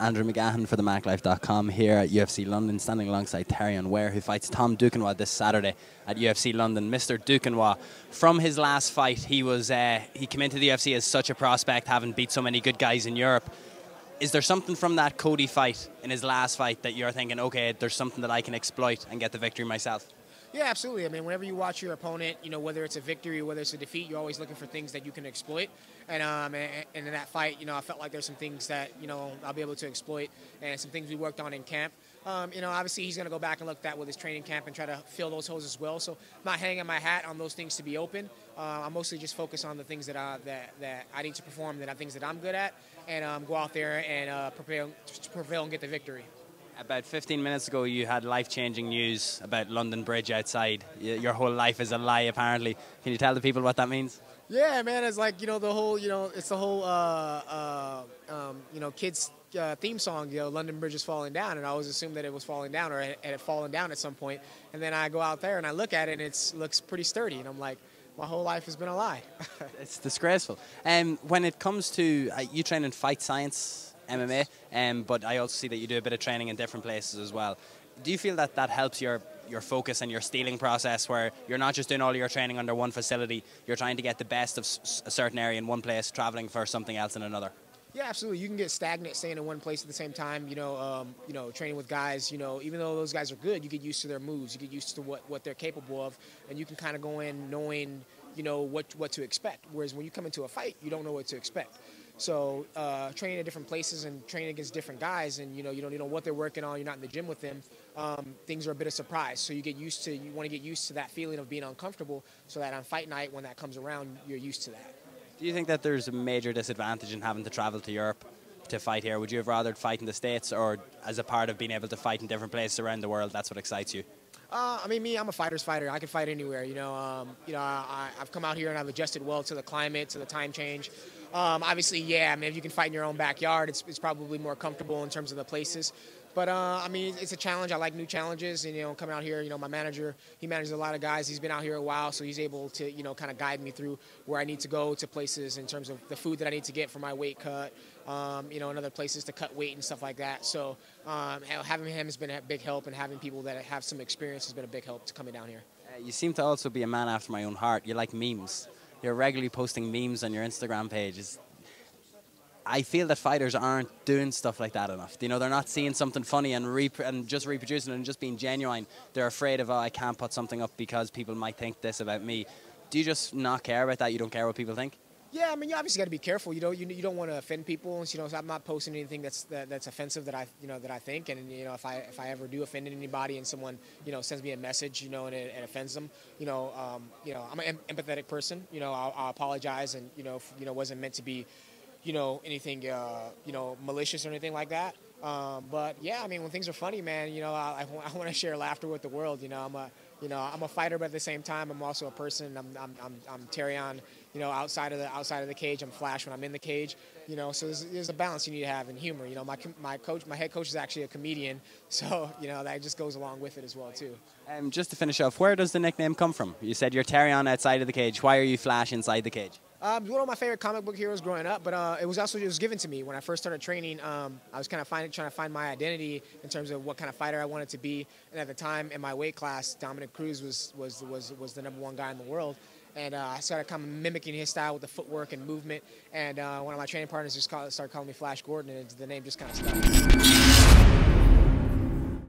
Andrew McGahan for the MacLife.com here at UFC London, standing alongside Terrion Ware, who fights Tom Duquesnoy this Saturday at UFC London. Mr. Duquesnoy, from his last fight, he came into the UFC as such a prospect, having beat so many good guys in Europe. Is there something from that Cody fight, in his last fight, that you're thinking, okay, there's something that I can exploit and get the victory myself? Yeah, absolutely. I mean, whenever you watch your opponent, you know, whether it's a victory or whether it's a defeat, you're always looking for things that you can exploit. And in that fight, you know, I felt like there's some things that, you know, I'll be able to exploit and some things we worked on in camp. You know, obviously he's going to go back and look at that with his training camp and try to fill those holes as well. So I'm not hanging my hat on those things to be open. I'm mostly just focused on the things that I need to perform, things that I'm good at, and go out there and prevail and get the victory. About 15 minutes ago, you had life-changing news about London Bridge outside. Your whole life is a lie, apparently. Can you tell the people what that means? Yeah, man, it's like, you know, the whole, you know, it's the whole, you know, kids' theme song, you know, London Bridge is falling down, and I always assumed that it was falling down or it had fallen down at some point. And then I go out there and I look at it and it looks pretty sturdy, and I'm like, my whole life has been a lie. It's disgraceful. When it comes to, you train in fight science, MMA, but I also see that you do a bit of training in different places as well. Do you feel that that helps your focus and your stealing process, where you're not just doing all your training under one facility, you're trying to get the best of a certain area in one place, traveling for something else in another? Yeah, absolutely. You can get stagnant staying in one place at the same time. You know, training with guys. You know, even though those guys are good, you get used to their moves. You get used to what they're capable of, and you can kind of go in knowing, you know, what to expect. Whereas when you come into a fight, you don't know what to expect. So training at different places and training against different guys, and you don't know what they're working on. You're not in the gym with them. Things are a bit of surprise. So you want to get used to that feeling of being uncomfortable, so that on fight night, when that comes around, you're used to that. Do you think that there's a major disadvantage in having to travel to Europe to fight here? Would you have rather fight in the States, or as a part of being able to fight in different places around the world, that's what excites you? I mean, I'm a fighter's fighter. I can fight anywhere. I've come out here and I've adjusted well to the climate, to the time change. Obviously, yeah, I mean, if you can fight in your own backyard, it's probably more comfortable in terms of the places. But, I mean, it's a challenge. I like new challenges. And, you know, coming out here, you know, my manager, he manages a lot of guys. He's been out here a while, so he's able to, you know, kind of guide me through where I need to go to places in terms of the food that I need to get for my weight cut, you know, and other places to cut weight and stuff like that. So having him has been a big help, and having people that have some experience has been a big help to coming down here. You seem to also be a man after my own heart. You like memes. You're regularly posting memes on your Instagram page. I feel that fighters aren't doing stuff like that enough. You know, they're not seeing something funny and just reproducing it and just being genuine. They're afraid of, oh, I can't put something up because people might think this about me. Do you just not care about that? You don't care what people think? Yeah, I mean, you obviously got to be careful. You don't want to offend people. You know, so I'm not posting anything that's offensive that I think. And you know, if I ever do offend anybody and someone, you know, sends me a message, you know, and it offends them, you know, I'm an empathetic person. You know, I'll apologize, and you know, wasn't meant to be, you know, anything, you know, malicious or anything like that. But yeah, I mean, when things are funny, man, you know, I want to share laughter with the world. You know, I'm a fighter, but at the same time, I'm also a person. I'm Terrion, you know, outside of the cage. I'm Flash when I'm in the cage. You know, so there's a balance you need to have in humor. You know, my head coach is actually a comedian, so you know that just goes along with it as well too. Just to finish off, where does the nickname come from? You said you're Terrion outside of the cage. Why are you Flash inside the cage? One of my favorite comic book heroes growing up, but it was given to me when I first started training. I was kind of trying to find my identity in terms of what kind of fighter I wanted to be. And at the time, in my weight class, Dominic Cruz was the #1 guy in the world. And I started kind of mimicking his style with the footwork and movement. And one of my training partners just started calling me Flash Gordon, and the name just kind of stuck.